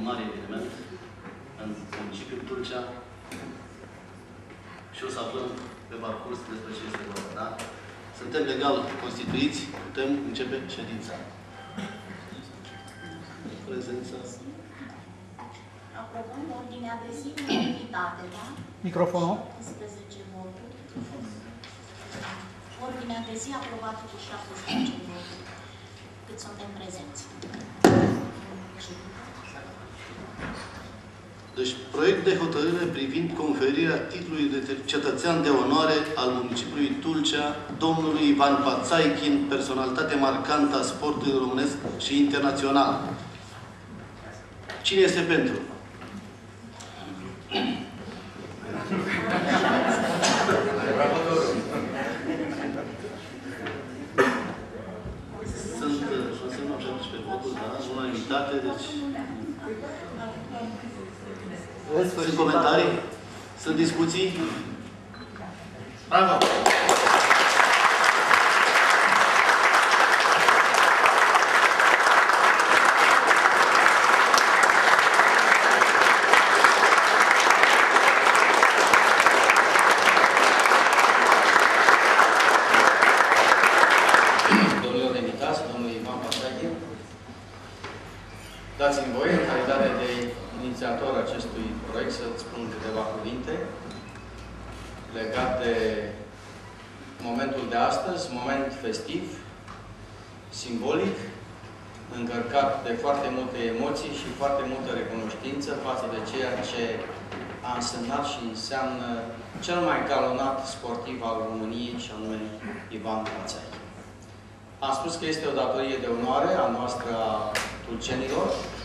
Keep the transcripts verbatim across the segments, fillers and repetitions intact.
mare eveniment în municipiul Tulcea și o să aflăm pe parcurs despre ce este vorba, da? Suntem legal constituiți, putem începe ședința. Prezența. Aprobăm ordinea de zi în unanimitate, da? Microfonul. șaptesprezece voturi. Ordinea de zi aprobată cu șaptesprezece voturi. Cât suntem prezenți. Deci, proiect de hotărâre privind conferirea titlului de cetățean de onoare al municipiului Tulcea, domnului Ivan Pațaichin, personalitate marcantă a sportului românesc și internațional. Cine este pentru? Sunt, să însemnăm șaptesprezece voturi, da? Unanimitate, deci... Sunt comentarii? Sunt discuții? Bravo! Domnilor invitați, domnul Ivan Pațaichin, dați-mi voie, în calitate de inițiator acestui proiect, să-ți spun câteva cuvinte legat de momentul de astăzi, moment festiv, simbolic, încărcat de foarte multe emoții și foarte multă recunoștință față de ceea ce a însemnat și înseamnă cel mai galonat sportiv al României, și anume Ivan Pațaichin. Am spus că este o datorie de onoare a noastră, a tulcenilor,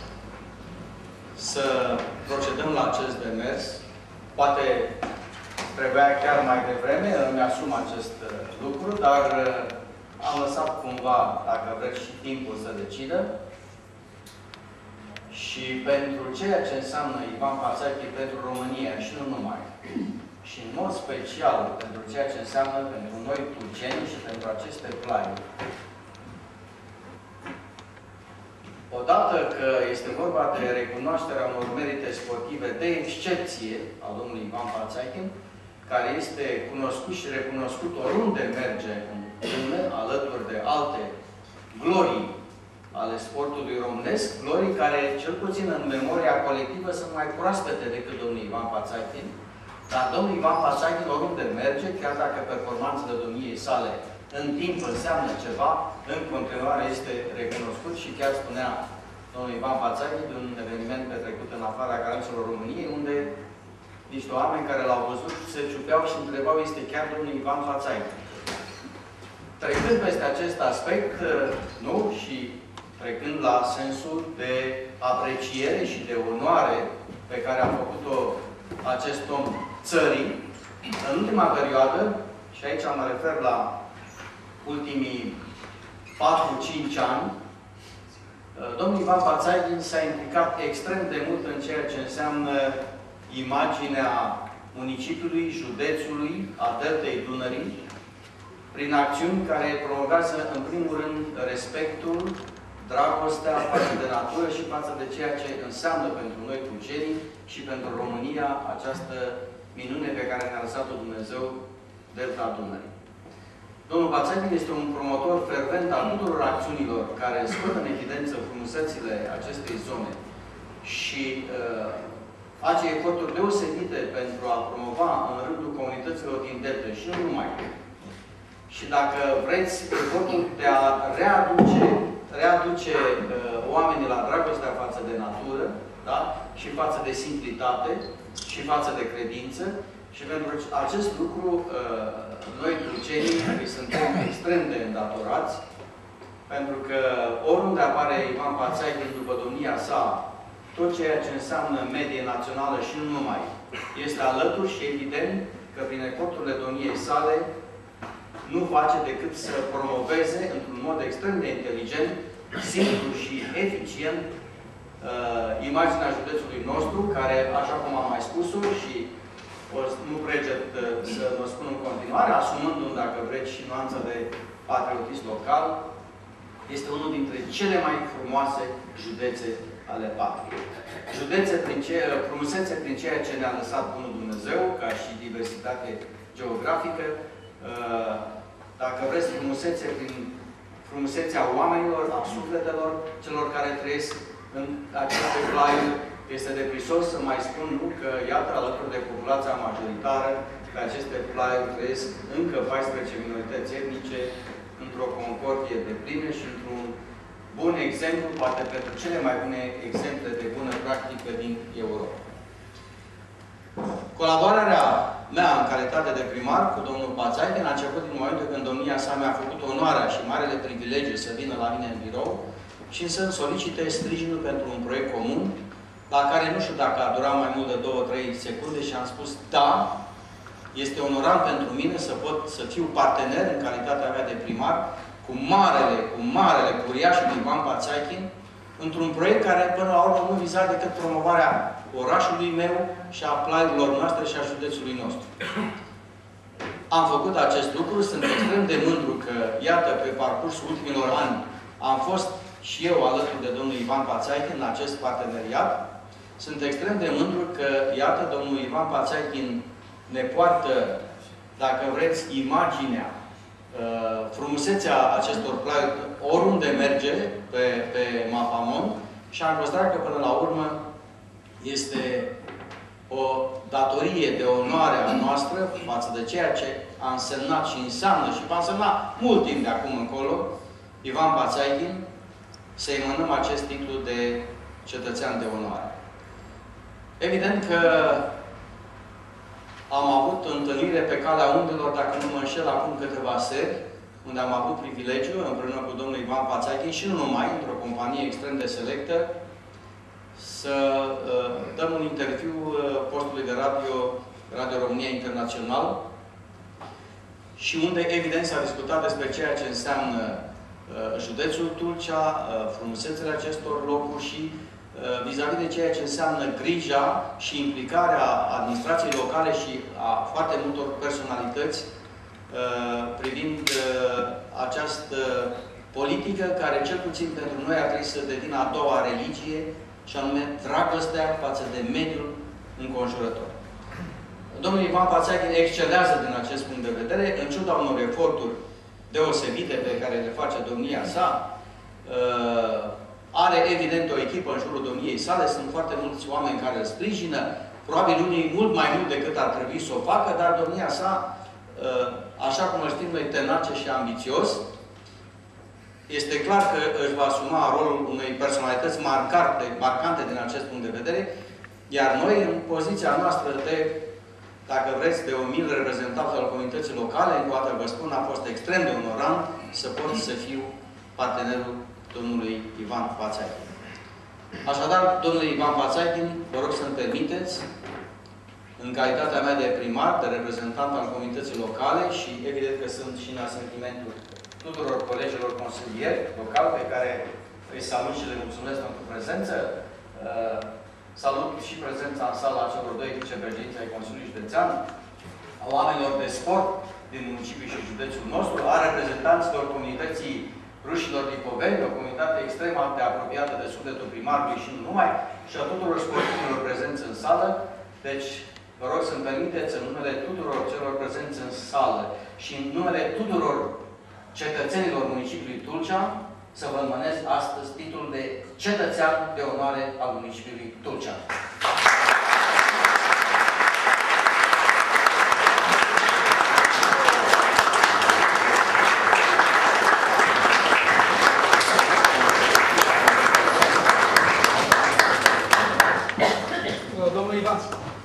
să procedăm la acest demers. Poate trebuia chiar mai devreme, îmi asum acest lucru, dar am lăsat cumva, dacă vreți, și timpul să decidă. Și pentru ceea ce înseamnă Ivan Pațaichin pentru România și nu numai, și în mod special pentru ceea ce înseamnă pentru noi tulceni și pentru aceste plani. Odată că este vorba de recunoașterea unor merite sportive de excepție al domnului Ivan Pațaichin, care este cunoscut și recunoscut oriunde merge în lume, alături de alte glorii ale sportului românesc, glorii care, cel puțin în memoria colectivă, sunt mai proaspete decât domnul Ivan Pațaichin. Dar domnul Ivan Pațaichin oriunde merge, chiar dacă performanțele domniei sale în timp înseamnă ceva, în continuare este recunoscut și chiar spunea domnul Ivan Pațaichin de un eveniment petrecut în afara granițelor României, unde niște oameni care l-au văzut se ciupeau și întrebau, este chiar domnul Ivan Pațaichin. Trecând peste acest aspect, nu, și trecând la sensul de apreciere și de onoare pe care a făcut-o acest om țării, în ultima perioadă, și aici mă refer la ultimii patru cinci ani, domnul Ivan Pațaichin s-a implicat extrem de mult în ceea ce înseamnă imaginea municipiului, județului, a deltei Dunării, prin acțiuni care promovează, în primul rând, respectul, dragostea față de natură și față de ceea ce înseamnă pentru noi tulcenii și pentru România această minune pe care ne-a lăsat-o Dumnezeu, delta Dunării. Domnul Pațaichin este un promotor fervent al tuturor acțiunilor care scot în evidență frumusețile acestei zone și uh, face eforturi deosebite pentru a promova în rândul comunităților din delta și nu numai. Și dacă vreți, efortul de a readuce, readuce uh, oamenii la dragostea față de natură, da? Și față de simplitate și față de credință. Și pentru acest lucru, uh, noi, tulcenii, îi suntem extrem de îndatorați, pentru că oriunde apare Ivan Pațaichin după domnia sa, tot ceea ce înseamnă medie națională și nu numai, este alături și evident că prin eforturile domniei sale nu face decât să promoveze, într-un mod extrem de inteligent, simplu și eficient, uh, imaginea județului nostru, care, așa cum am mai spus-o și o nu preget să vă spun în continuare, asumându-mi, dacă vreți, și nuanța de patriotism local, este unul dintre cele mai frumoase județe ale patriei. județe prin ce, frumusețe prin ceea ce ne-a lăsat Bunul Dumnezeu, ca și diversitate geografică, dacă vreți, frumusețe prin frumusețea oamenilor, a sufletelor, celor care trăiesc în aceste plaiuri. Este de prisos să mai spun, nu, că iată, alături de populația majoritară, că aceste plaiuri trăiesc încă paisprezece minorități etnice într-o concordie de plină și într-un bun exemplu, poate pentru cele mai bune exemple de bună practică din Europa. Colaborarea mea în calitate de primar cu domnul Pațaitin a început din momentul când domnia sa mi-a făcut onoarea și marele privilegiu să vină la mine în birou și să-mi solicite sprijinul pentru un proiect comun, la care nu știu dacă a durat mai mult de două trei secunde și am spus da, este onorant pentru mine să pot să fiu partener în calitatea mea de primar cu marele, cu marele, cu uriașul Ivan Pațaitin, într-un proiect care până la urmă nu viza decât promovarea orașului meu și a plaiurilor noastre și a județului nostru. Am făcut acest lucru, sunt extrem de mândru că, iată, pe parcursul ultimilor ani am fost și eu alături de domnul Ivan Pațaitin în acest parteneriat. Sunt extrem de mândru că, iată, domnul Ivan Pațaitin ne poartă, dacă vreți, imaginea, frumusețea acestor plaiuri oriunde merge pe, pe mapamont și am considerat că până la urmă este o datorie de onoare a noastră față de ceea ce a însemnat și înseamnă și va însemna mult timp de acum încolo Ivan Pațaitin, să-i mânăm acest titlu de cetățean de onoare. Evident că am avut întâlnire pe calea undelor, dacă nu mă înșel, acum câteva seri, unde am avut privilegiu, împreună cu domnul Ivan Pațaitin și nu numai, într-o companie extrem de selectă, să uh, dăm un interviu uh, postului de radio, Radio România Internațional, și unde, evident, s-a discutat despre ceea ce înseamnă uh, județul Tulcea, uh, frumusețele acestor locuri și vis-a-vis de ceea ce înseamnă grija și implicarea administrației locale și a foarte multor personalități privind această politică care, cel puțin pentru noi, ar trebui să devină a doua religie, și anume dragostea față de mediul înconjurător. Domnul Ivan Pațaitin excelează din acest punct de vedere, în ciuda unor eforturi deosebite pe care le face domnia sa. Are, evident, o echipă în jurul domniei sale, sunt foarte mulți oameni care îl sprijină, probabil unii mult mai mult decât ar trebui să o facă, dar domnia sa, așa cum îl știm noi, tenace și ambițios, este clar că își va asuma rolul unei personalități marcante, marcante din acest punct de vedere, iar noi, în poziția noastră de, dacă vreți, de umil reprezentant al comunității locale, încă o dată vă spun, a fost extrem de onorant să pot să fiu partenerul domnului Ivan Pațaitin. Așadar, domnule Ivan Pațaitin, vă rog să-mi permiteți, în calitatea mea de primar, de reprezentant al comunității locale și evident că sunt și în asentimentul tuturor colegilor consilieri locali pe care îi salut și le mulțumesc pentru prezență. Uh, salut și prezența în sala a celor doi vicepreședinți ai Consiliului Județean, a oamenilor de sport din municipiul și județul nostru, a reprezentanților comunității Rușilor Lipoveni, o comunitate extrem de apropiată de sufletul primarului și nu numai, și a tuturor sportivilor prezenți în sală. Deci, vă rog să-mi permiteți, în numele tuturor celor prezenți în sală și în numele tuturor cetățenilor municipiului Tulcea, să vă înmânez astăzi titlul de cetățean de onoare al municipiului Tulcea. Domnul Ivan.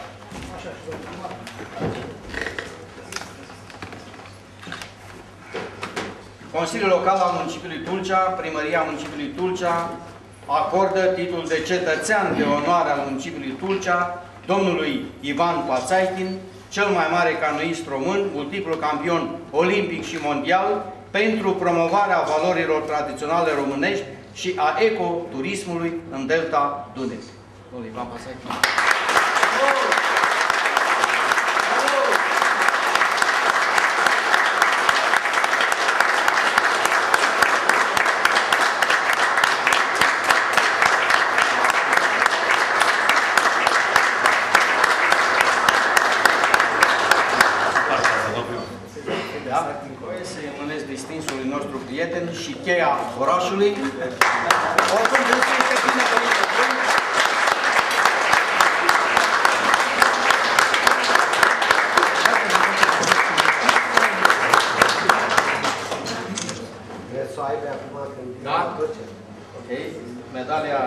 Consiliul Local al municipiului Tulcea, Primăria municipiului Tulcea, acordă titlul de cetățean de onoare al municipiului Tulcea domnului Ivan Pațaitin, cel mai mare canoist român, multiplu campion olimpic și mondial, pentru promovarea valorilor tradiționale românești și a ecoturismului în delta Dunării. Domnul Ivan Pațaitin. cheia orașului. Oricum, dânsul este binevenit. Să aibă acum când da? Ok. Medalia.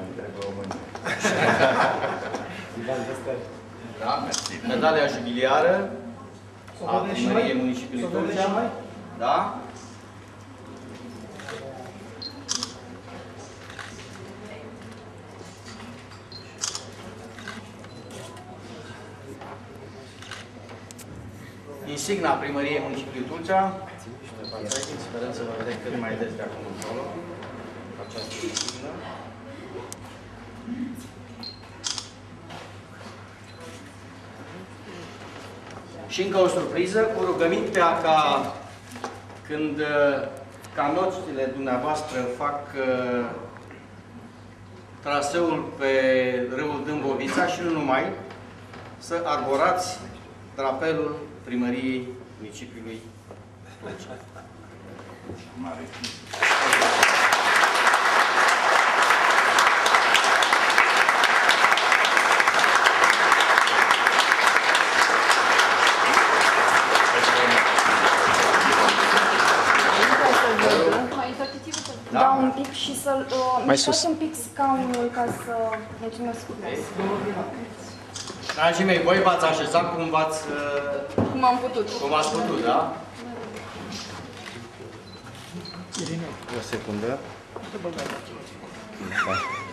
Da? Medalia jubiliară a Primăriei Municipiului Tulcea. Da? Insigna Primăriei Municipiului Tulcea. Sperăm să vă vedem cât mai des de acum încolo. Această insignă. Și încă o surpriză, cu rugămintea ca când canoțile dumneavoastră fac uh, traseul pe râul Dâmbovița și nu numai, să arborați drapelul Primăriei Municipiului Tulcea. Da, un pic și să-l... Uh, mai sus. Un pic scaunul ca să... Mulțumesc frumos. Dragii mei, voi v-ați așezat cum v-ați... Uh, cum am putut. Cum ați putut, da? O secundă. Da.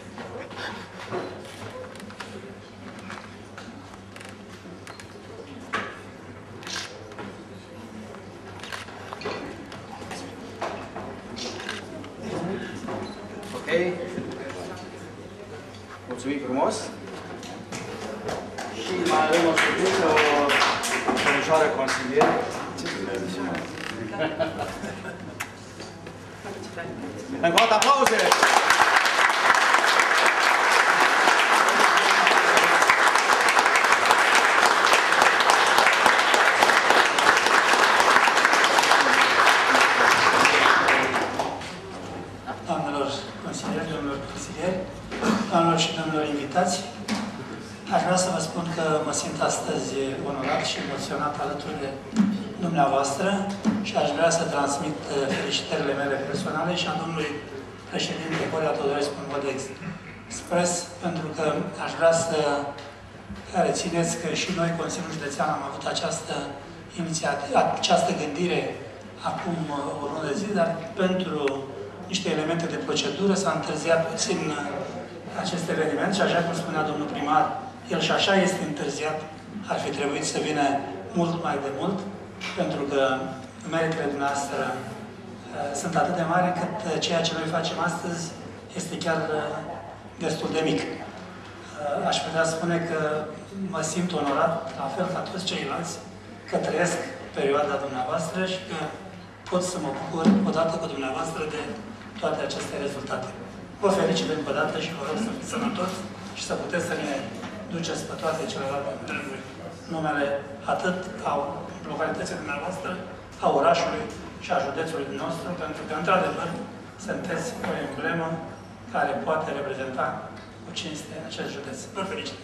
Ok. Mulțumim frumos. Și mai avem o surpriză, o domnișoară consilier. Încă o dată aplauze! Doamnelor consilieri, domnilor consilieri, doamnelor și domnilor invitați, aș vrea să vă spun că mă simt astăzi onorat și emoționat alături de dumneavoastră și aș vrea să transmit felicitările mele personale și a domnului președinte Horea Todorescu în mod expres, pentru că aș vrea să rețineți că și noi, Consiliul Județean, am avut această inițiativă, această gândire acum o lună de zi, dar pentru niște elemente de procedură s-a întârziat puțin acest eveniment și așa cum spunea domnul primar, el și așa este întârziat, ar fi trebuit să vină mult mai de mult, pentru că meritele dumneavoastră uh, sunt atât de mari încât uh, ceea ce noi facem astăzi este chiar uh, destul de mic. Uh, aș putea spune că mă simt onorat, la fel ca toți ceilalți, că trăiesc perioada dumneavoastră și că pot să mă bucur odată cu dumneavoastră de toate aceste rezultate. Vă felicit încă o dată și vă rog să fiți sănătoși și să puteți să ne duceți pe toate celelalte lucruri. Numele atât a localității dumneavoastră, a orașului și a județului nostru, pentru că, într-adevăr, sunteți o emblemă care poate reprezenta cu cinste acest județ. Vă felicit!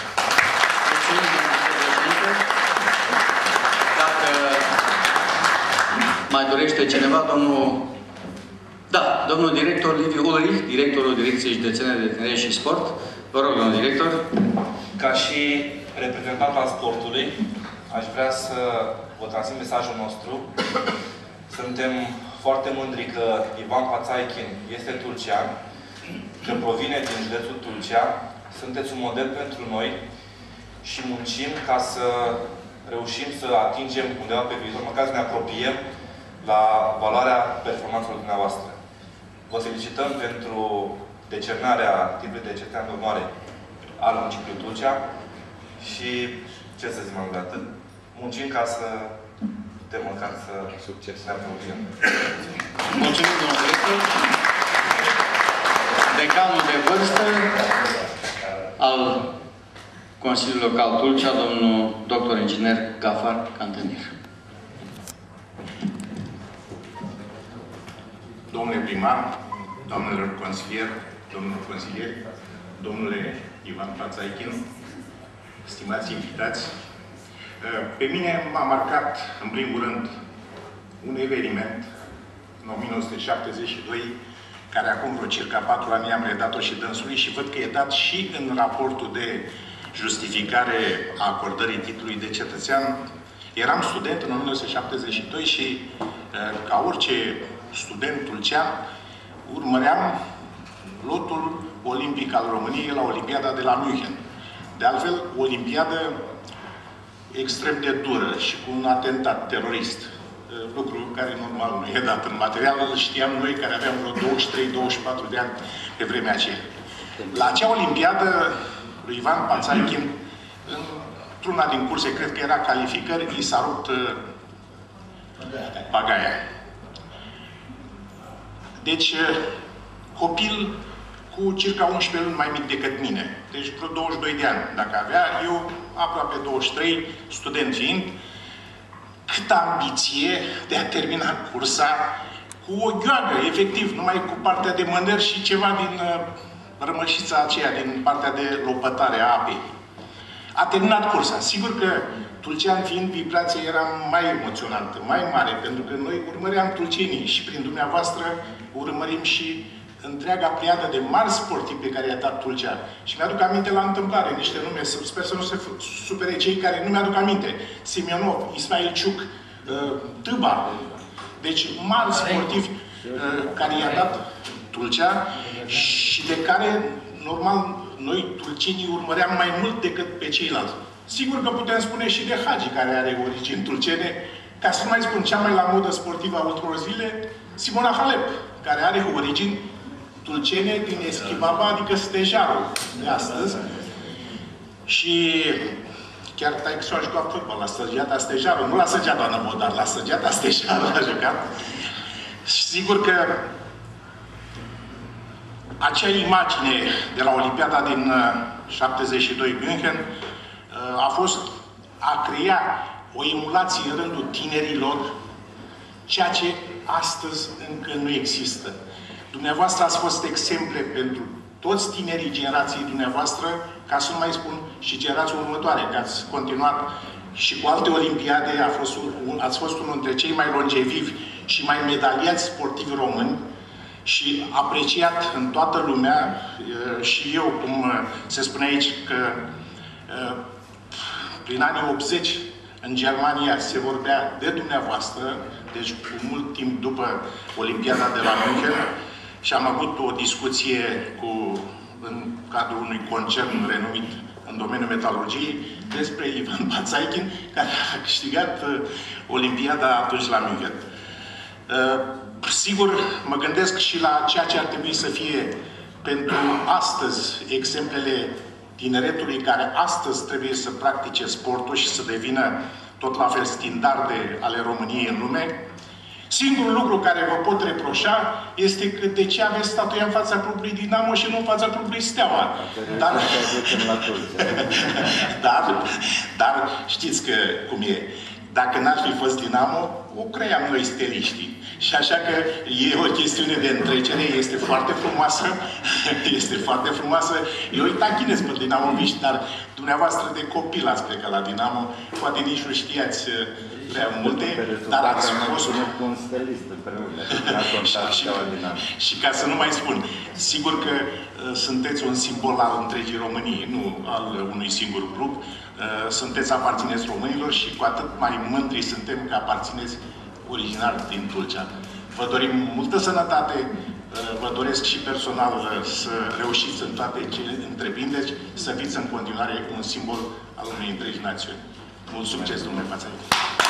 Dacă mai dorește cineva, domnul... Da, domnul director Liviu Ulrich, directorul Direcției Județene de Tineret și Sport. Vă rog, domnul director. Ca și reprezentant al sportului, aș vrea să vă transmit mesajul nostru. Suntem foarte mândri că Ivan Pațaichin este tulcean, că provine din județul Tulcea. Sunteți un model pentru noi și muncim ca să reușim să atingem undeva pe viitor, măcar să ne apropiem la valoarea performanțelor dumneavoastră. Vă felicităm pentru decernarea titlului de cetățean de onoare al municipiului Tulcea și, ce să zic mai mult de atât, muncim ca să putem măcar să succes ne apropiem. Mulțumim, domnul director. Decanul de vârstă al Consiliului Local Tulcea, domnul doctor inginer Gafar Cantemir. domnule primar, doamnelor consilieri, domnilor consilieri, domnule Ivan Pațaichin, stimați invitați, pe mine m-a marcat, în primul rând, un eveniment în o mie nouă sute șaptezeci și doi, care acum vreo circa patru ani am redat-o și dânsului și văd că e dat și în raportul de justificare a acordării titlului de cetățean. Eram student în o mie nouă sute șaptezeci și doi și, ca orice student tulcean, urmăream lotul olimpic al României la Olimpiada de la München. De altfel, o olimpiadă extrem de dură și cu un atentat terorist. Lucru care normal nu e dat în material, îl știam noi care aveam vreo douăzeci și trei douăzeci și patru de ani pe vremea aceea. La acea olimpiadă, lui Ivan Pațaichin, într-una din curse, cred că era calificări, i s-a rupt bagaia. Deci, copil cu circa unsprezece luni mai mic decât mine. Deci vreo douăzeci și doi de ani, dacă avea, eu aproape douăzeci și trei, student fiind, câtă ambiție de a termina cursa cu o gheoagă, efectiv, numai cu partea de mâner și ceva din uh, rămășița aceea, din partea de lopătare a apei. A terminat cursa. Sigur că, tulcean fiind, vibrația era mai emoționantă, mai mare, pentru că noi urmăream tulcenii și prin dumneavoastră urmărim și întreaga pliadă de mari sportivi pe care i-a dat Tulcea. Și mi-aduc aminte la întâmplare niște nume, sper să nu se supere cei care nu mi-aduc aminte. Simionov, Ismail Ciuc, Tâba. Deci mari sportivi care i-a dat Tulcea și de care, normal, noi tulcenii urmăream mai mult decât pe ceilalți. Sigur că putem spune și de Hagi, care are origini tulcene, ca să nu mai spun cea mai la modă sportivă a ultimor zile, Simona Halep, care are origini tulcene din Eschibaba, adică stejarul de astăzi. Și chiar taică-s-o a jucat fotbal la Săgeata Stejarul, nu la Săgeata Năvodar, la Săgeata Stejarul a jucat. Și sigur că acea imagine de la Olimpiada din șaptezeci și doi München a fost a crea o emulație în rândul tinerilor, ceea ce astăzi încă nu există. Dumneavoastră ați fost exemple pentru toți tinerii generației dumneavoastră, ca să nu mai spun și generația următoare, că ați continuat și cu alte olimpiade, a fost un, ați fost unul dintre cei mai longevivi și mai medaliați sportivi români și apreciat în toată lumea. Și eu, cum se spune aici, că prin anii optzeci în Germania se vorbea de dumneavoastră, deci cu mult timp după Olimpiada de la München, și am avut o discuție cu, în cadrul unui concern renumit în domeniul metalurgiei despre Ivan Pațaichin, care a câștigat uh, Olimpiada atunci la München. Uh, sigur, mă gândesc și la ceea ce ar trebui să fie pentru astăzi exemplele tineretului care astăzi trebuie să practice sportul și să devină tot la fel standarde ale României în lume. Singurul lucru care vă pot reproșa este că de ce aveți statuia în fața clubului Dinamo și nu în fața clubului Steaua. Dar, dar, dar știți că cum e. Dacă n-ar fi fost Dinamo, o cream noi steliștii. Și așa că e o chestiune de întrecere, este foarte frumoasă, este foarte frumoasă. Eu îi tachinez pe dinamoviști, dar dumneavoastră de copil ați plecat la Dinamo, poate nici nu știați prea multe, dar ați fost... un stelist împreună, și, și ca să nu mai spun, sigur că uh, sunteți un simbol al întregii României, nu al unui singur club. Uh, sunteți aparțineți românilor și cu atât mai mândri suntem că aparțineți original din Tulcea. Vă dorim multă sănătate, uh, vă doresc și personal uh, să reușiți în toate ce întreprindeți, să fiți în continuare un simbol al unei întregi națiuni. Mult succes, domnule Pațaichin!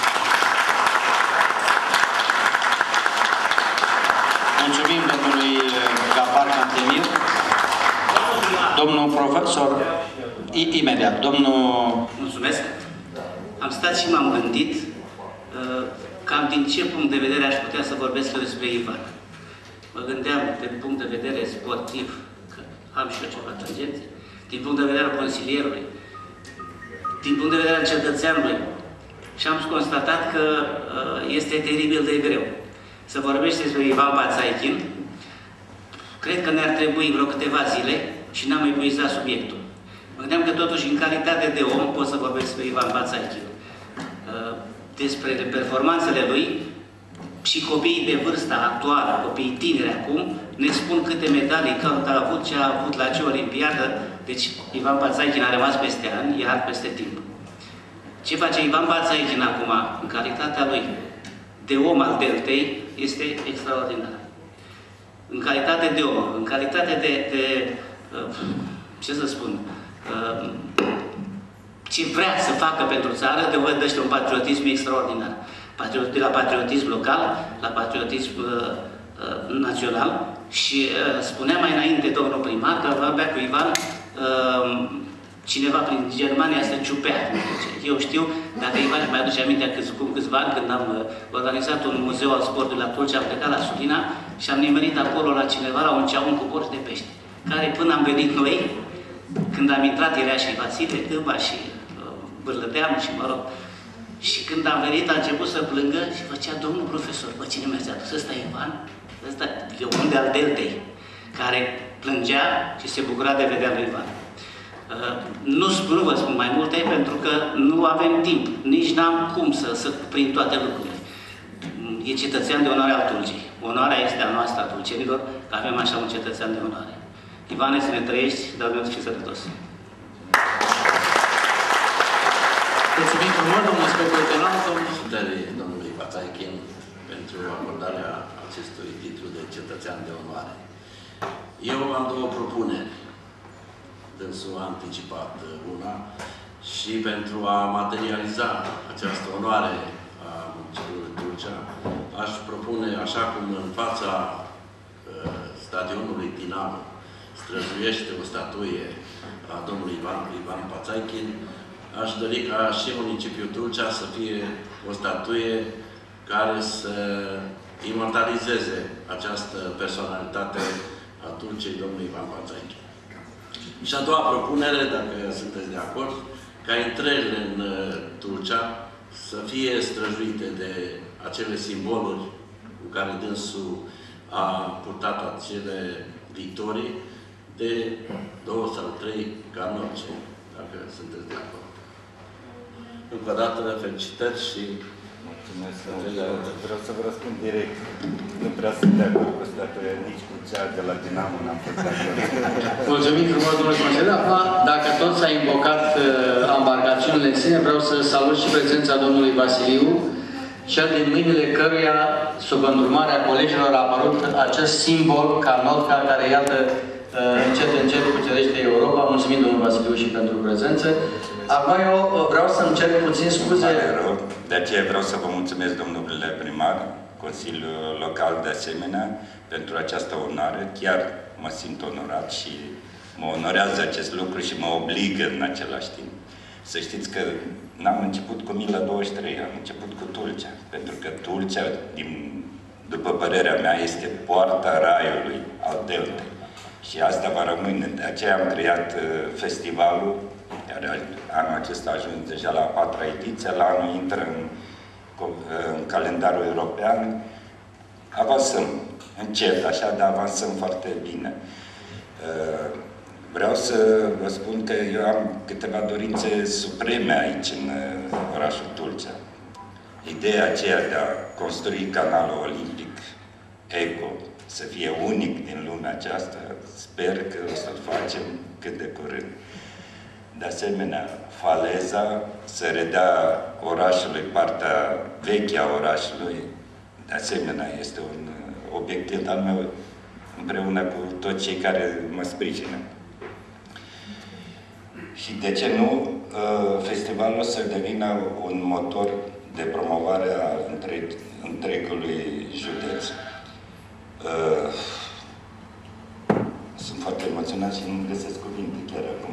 Mulțumim domnului Gafar Cantemir. Domnul profesor, imediat, domnul... Mulțumesc. Am stat și m-am gândit cam din ce punct de vedere aș putea să vorbesc eu despre Ivan. Mă gândeam din punct de vedere sportiv, că am și eu ceva tangențe, din punct de vedere al consilierului, din punct de vedere al cetățeanului. Și am constatat că este teribil de greu să vorbești despre Ivan Pațaichin cred că ne-ar trebui vreo câteva zile și n-am epuizat subiectul. Mă gândeam că totuși în calitate de om pot să vorbesc despre Ivan Pațaikin. Despre performanțele lui și copiii de vârsta actuală, copiii tineri acum, ne spun câte medalii cât a avut, ce a avut la ce olimpiadă. Deci Ivan Pațaikin a rămas peste ani, iar peste timp. Ce face Ivan Pațaikin acum, în calitatea lui de om al Deltei, este extraordinar. În calitate de om, în calitate de, de ce să spun, ce vrea să facă pentru țară, dovedește un patriotism extraordinar. De la patriotism local, la patriotism uh, uh, național. Și uh, spunea mai înainte domnul primar că vorbea cu Ivan, uh, cineva prin Germania se ciupea. Eu știu, dacă Ivan își mai aduce aminte acum câțiva ani, când am uh, organizat un muzeu al sportului la Tulcea, am plecat la Sulina și am nimerit acolo la cineva, la un ceaun cu porci de pește, care până am venit noi, când am intrat, era și Vasile Câmba și uh, Bârlădeanu și mă rog. Și când am venit, a început să plângă și făcea, domnul profesor, bă, cine mi-a adus? Ăsta e Ivan? Ăsta e un de al Deltei, care plângea și se bucura de vedea lui Ivan. Uh, nu, nu vă spun mai multe, pentru că nu avem timp, nici n-am cum să, să prind toate lucrurile. E cetățean de onoare al Tulcii. Onoarea este a noastră, a tulcenilor, că avem așa un cetățean de onoare. Ivane, să ne trăiești, Doamne, și sănătos! Mulțumim frumos, domnul inspector penal, Felicitări domnului Pațaikin pentru acordarea acestui titlu de cetățean de onoare. Eu am două propuneri. Dânsul a anticipat una și pentru a materializa această onoare a municipiului Tulcea, aș propune, așa cum în fața uh, stadionului Dinamo străjuiește o statuie a domnului Ivan, Ivan Pațaikin, aș dori ca și municipiul Tulcea să fie o statuie care să imortalizeze această personalitate a Tulcei, domnului Ivan Pațaikin. Și a doua propunere, dacă sunteți de acord, ca intrările în Tulcea să fie străjuite de acele simboluri cu care dânsul a purtat acele victorii, de două sau trei canoce, dacă sunteți de acord. Încă o dată, felicitări și... Mulțumesc. Vreau să vă răspund direct. Nu prea sunt de acord cu statuia, nici cu cea de la Dinamo n-am fost de acord. Mulțumim frumos, domnul consilier. Acum, dacă tot s-a invocat uh, embarcațiunile în sine, vreau să salut și prezența domnului Vasiliu, cel din mâinile căruia, sub îndrumarea colegilor, a apărut acest simbol, canotca, care, iată, uh, încet, încet cucerește Europa. Mulțumim, domnul Vasiliu, și pentru prezență. Acum eu vreau să-mi cer puțin scuze. De aceea vreau să vă mulțumesc, domnule primar, Consiliul Local de asemenea, pentru această onoare. Chiar mă simt onorat și mă onorează acest lucru și mă obligă în același timp. Să știți că n-am început cu Mila douăzeci și trei, am început cu Tulcea. Pentru că Tulcea, din, după părerea mea, este poarta raiului al Deltei. Și asta va rămâne. De aceea am creat uh, festivalul, iar anul acesta a ajuns deja la a patra ediție, la anul intră în, în calendarul european. Avansăm încet, așa, dar avansăm foarte bine. Vreau să vă spun că eu am câteva dorințe supreme aici, în orașul Tulcea. Ideea aceea de a construi canalul olimpic ECO, să fie unic din lumea aceasta, sper că o să-l facem cât de curând. De asemenea, faleza să redea orașului, partea veche a orașului, de asemenea, este un obiectiv al meu, împreună cu toți cei care mă sprijină. Și de ce nu, festivalul să devină un motor de promovare a întreg, întregului județ. Sunt foarte emoționat și nu găsesc cuvinte chiar acum.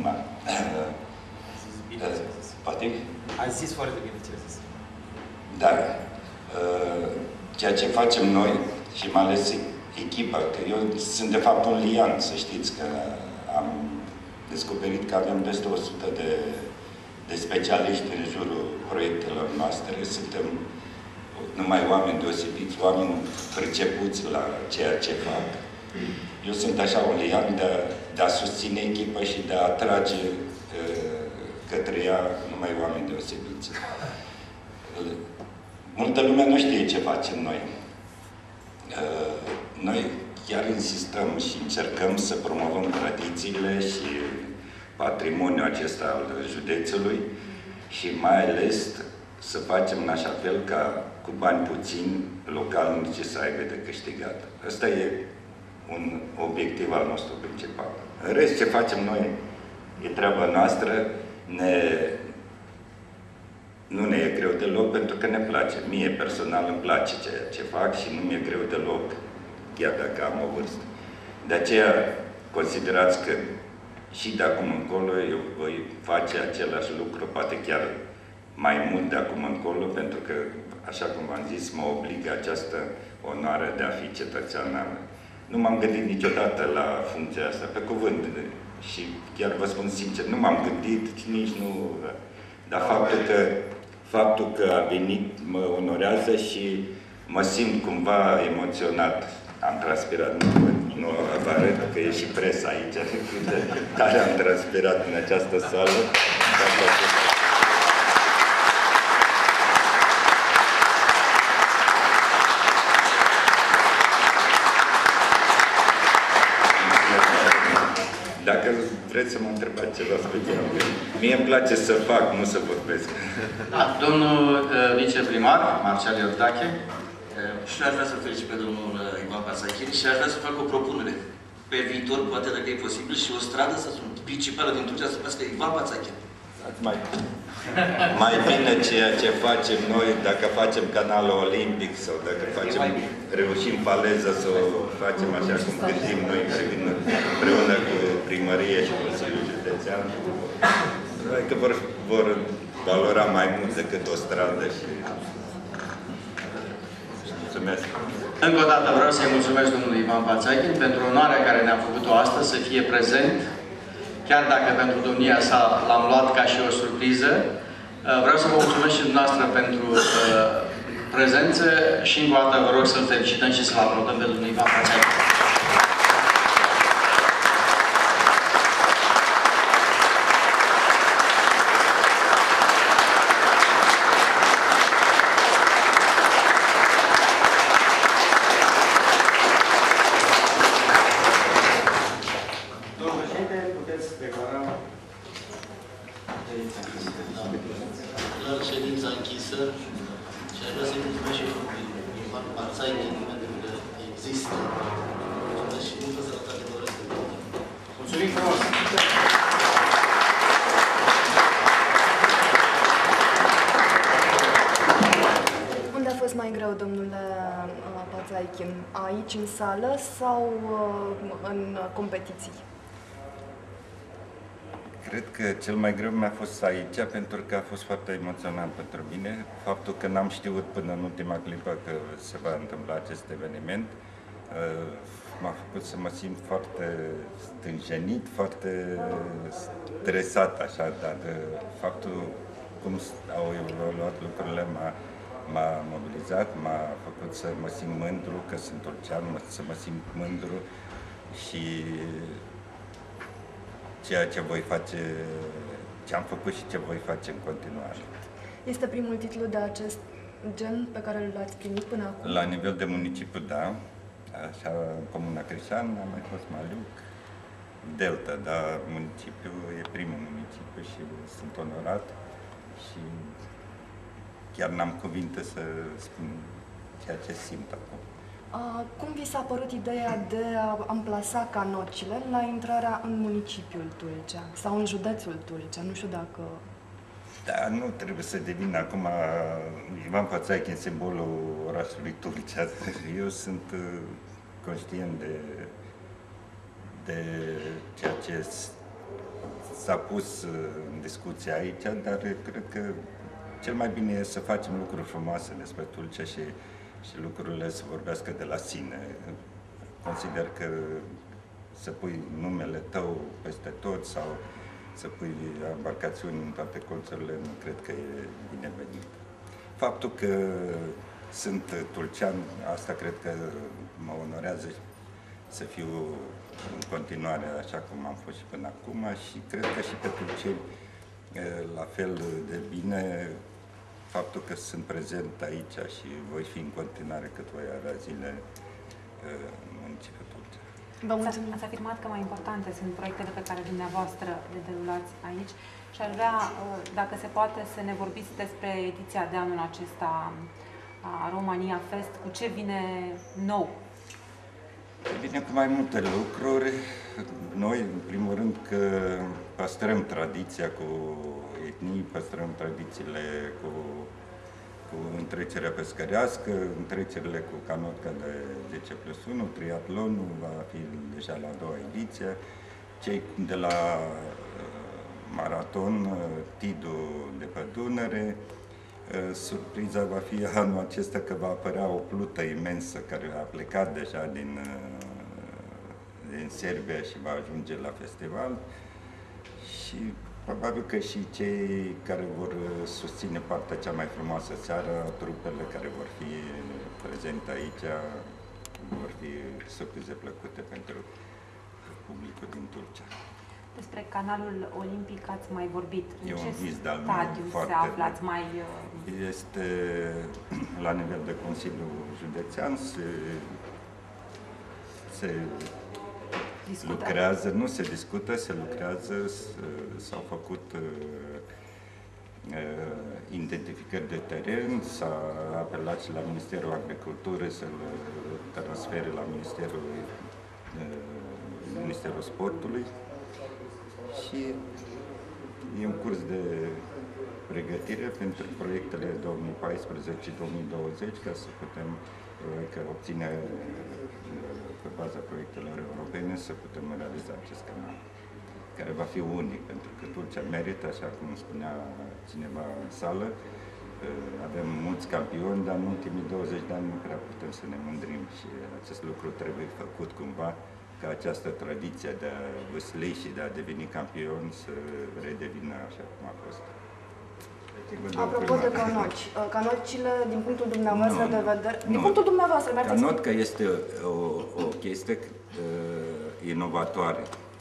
Poate? Ați zis foarte bine ce ați zis. Da. Ceea ce facem noi și mai ales echipa, că eu sunt de fapt un lian, să știți că am descoperit că avem peste o sută de, de specialiști în jurul proiectelor noastre. Suntem numai oameni deosebiți, oameni pricepuți la ceea ce fac. Eu sunt așa un lian de, de a susține echipa și de a atrage uh, către ea numai oameni deosebiți. Multă lume nu știe ce facem noi. Uh, noi chiar insistăm și încercăm să promovăm tradițiile și patrimoniul acesta al județului și mai ales să facem în așa fel ca cu bani puțini localnicii să aibă de câștigat. Ăsta e un obiectiv al nostru principal. În rest, ce facem noi e treaba noastră, ne, nu ne e greu deloc pentru că ne place. Mie personal îmi place ceea ce fac și nu mi-e greu deloc, chiar dacă am o vârstă. De aceea considerați că și de acum încolo eu voi face același lucru, poate chiar mai mult de acum încolo, pentru că, așa cum v-am zis, mă obligă această onoare de a fi cetățean al. Nu m-am gândit niciodată la funcția asta, pe cuvânt. Și chiar vă spun sincer, nu m-am gândit, nici nu... Dar faptul că, faptul că a venit mă onorează și mă simt cumva emoționat. Am transpirat, nu, nu vă arăt că e și presa aici, care am transpirat în această sală. Dacă vreți să mă întrebați ceva special, mie îmi place să fac, nu să vorbesc. Da, domnul uh, viceprimar, Marcel Iordache. Și aș vrea să felicit pe domnul Ivan Pațaichin și aș vrea să fac o propunere. Pe viitor, poate dacă e posibil, și o stradă să sunt principală din Tulcea să numească Ivan Pațaichin. Mai, mai bine ceea ce facem noi, dacă facem canalul olimpic sau dacă facem, reușim faleza să o facem așa cum gândim noi împreună cu primărie și Consiliul Județean, că vor, vor valora mai mult decât o stradă și... Mulțumesc! Încă o dată vreau să-i mulțumesc domnului Ivan Pațaichin pentru onoarea care ne-a făcut-o astăzi să fie prezent, chiar dacă pentru domnia sa l-am luat ca și o surpriză. Vreau să vă mulțumesc și dumneavoastră pentru uh, prezență și încă o dată vă rog să-l felicităm și să-l aplaudăm pe domnul Ivan Pațaichin. Ședința închisă și aș vrea să-i mulțumesc și domnului Ivan Pațaichin pentru că există. Mulțumesc și multă sănătate vă doresc. Mulțumim frumos! Unde a fost mai greu, domnule Pațaichin? Aici, în sală sau în competiții? Cred că cel mai greu mi-a fost aici, pentru că a fost foarte emoționant pentru mine. Faptul că n-am știut până în ultima clipă că se va întâmpla acest eveniment m-a făcut să mă simt foarte stânjenit, foarte stresat, așa, dar faptul cum au evoluat lucrurile m-a, m-a mobilizat, m-a făcut să mă simt mândru că sunt tulcean, să mă simt mândru și ceea ce voi face, ce am făcut și ce voi face în continuare. Este primul titlu de acest gen pe care l-ați primit până acum? La nivel de municipiu, da. Așa, în Comuna Crișan am mai fost Maliuc, Delta, dar municipiul e primul municipiu și sunt onorat și chiar n-am cuvinte să spun ceea ce simt acum. Cum vi s-a părut ideea de a amplasa canocile la intrarea în municipiul Tulcea sau în județul Tulcea? Nu știu dacă... Da, nu trebuie să devină acum Ivan Pațaichin simbolul orașului Tulcea. Eu sunt conștient de, de ceea ce s-a pus în discuție aici, dar cred că cel mai bine e să facem lucruri frumoase despre Tulcea și și lucrurile să vorbească de la sine. Consider că să pui numele tău peste tot sau să pui embarcațiuni în toate colțurile, nu cred că e binevenit. Faptul că sunt tulcean, asta cred că mă onorează să fiu în continuare așa cum am fost și până acum și cred că și pe tulceni la fel de bine faptul că sunt prezent aici și voi fi în continuare cât voi avea zile în municipiul Tulcea. Ați afirmat că mai importante sunt proiectele pe care dumneavoastră le derulați aici și aș vrea, dacă se poate, să ne vorbiți despre ediția de anul acesta a Romania Fest, cu ce vine nou? Vine cu mai multe lucruri. Noi, în primul rând, că păstrăm tradiția cu etnii, păstrăm tradițiile cu, cu întrecerea pescărească, întrecerile cu canotca de zece plus unu, triatlonul va fi deja la a doua ediție, cei de la maraton, Tidu de pe Dunăre. Surpriza va fi anul acesta că va apărea o plută imensă care a plecat deja din, din Serbia și va ajunge la festival. Și probabil că și cei care vor susține partea cea mai frumoasă seară, trupele care vor fi prezente aici, vor fi surprize plăcute pentru publicul din Tulcea. Despre canalul olimpic ați mai vorbit. În e ce un vis de-al meu stadiu foarte se află? Ați mai... Este la nivel de Consiliu Județean, se, se lucrează, nu se discută, se lucrează, s-au făcut uh, identificări de teren, s-a apelat și la Ministerul Agriculturii să-l transfere la Ministerul, uh, Ministerul Sportului. Și e un curs de pregătire pentru proiectele două mii paisprezece două mii douăzeci ca să putem că obține pe baza proiectelor europene să putem realiza acest canal, care va fi unic, pentru că Tulcea merită, așa cum spunea cineva în sală, avem mulți campioni, dar în ultimii douăzeci de ani nu prea putem să ne mândrim și acest lucru trebuie făcut cumva, ca această tradiție de a vâsli și de a deveni campion să redevină așa cum a fost. Apropo de canoci, canocile, din punctul dumneavoastră nu, de vedere, nu. din punctul dumneavoastră, Canotca este o, o chestie uh, inovatoare.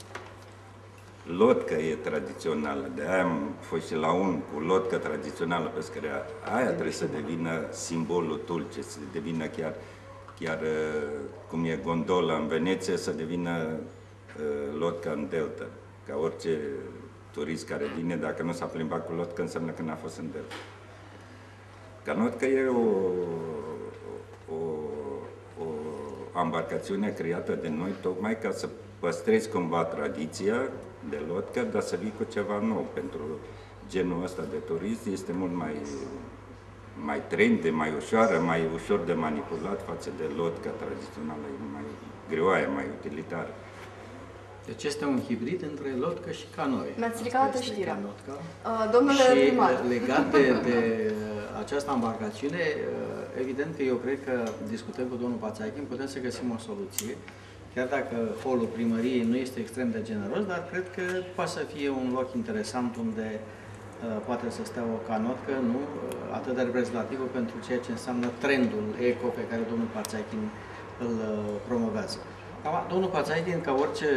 Lotca e tradițională, de aia am fost și la un cu lotca tradițională pescărea. Aia trebuie să devină simbolul Tulcei, să devină chiar chiar cum e gondola în Veneția, să devină uh, lotca în Delta. Ca orice turist care vine, dacă nu s-a plimbat cu lotca, înseamnă că n-a fost în Delta. Canotca e o, o, o embarcațiune creată de noi tocmai ca să păstrezi cumva tradiția de lotca, dar să vii cu ceva nou. Pentru genul ăsta de turism este mult mai mai trendy, mai ușoară, mai ușor de manipulat față de lotca tradițională, mai greoaie, mai utilitară. Deci este un hibrid între lotcă și canoe. Mi-ați stricat știrea. Uh, Domnule și primar. legat de, de această embarcațiune, evident că eu cred că discutând cu domnul Pațaichin putem să găsim o soluție, chiar dacă holul primăriei nu este extrem de generos, dar cred că poate să fie un loc interesant unde poate să stea o canotcă, nu atât de reprezentativă pentru ceea ce înseamnă trendul eco pe care domnul Pațaichin îl promovează. Domnul Pațaichin, ca orice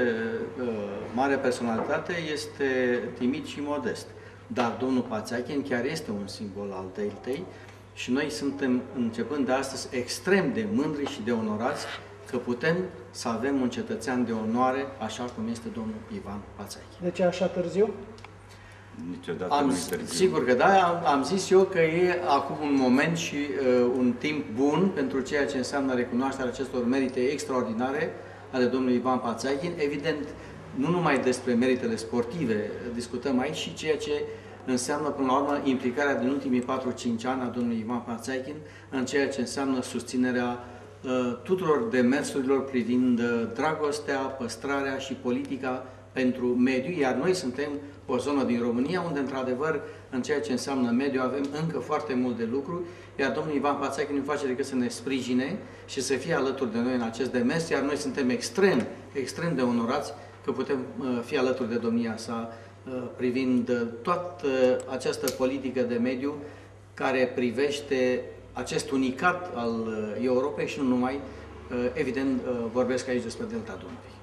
mare personalitate, este timid și modest. Dar domnul Pațaichin chiar este un simbol al Deltei și noi suntem, începând de astăzi, extrem de mândri și de onorați că putem să avem un cetățean de onoare, așa cum este domnul Ivan Pațaichin. De ce așa târziu? Niciodată am, nu târziu. Sigur că da, am, am zis eu că e acum un moment și uh, un timp bun pentru ceea ce înseamnă recunoașterea acestor merite extraordinare ale domnului Ivan Pațaichin. Evident, nu numai despre meritele sportive discutăm aici, și ceea ce înseamnă, până la urmă, implicarea din ultimii patru cinci ani a domnului Ivan Pațaichin în ceea ce înseamnă susținerea uh, tuturor demersurilor privind uh, dragostea, păstrarea și politica pentru mediu, iar noi suntem o zonă din România unde, într-adevăr, în ceea ce înseamnă mediu, avem încă foarte mult de lucru, iar domnul Ivan Pațaichin nu face decât să ne sprijine și să fie alături de noi în acest demers, iar noi suntem extrem, extrem de onorați că putem uh, fi alături de domnia sa uh, privind uh, toată uh, această politică de mediu care privește acest unicat al uh, Europei și nu numai, evident vorbesc aici despre Delta Dunării.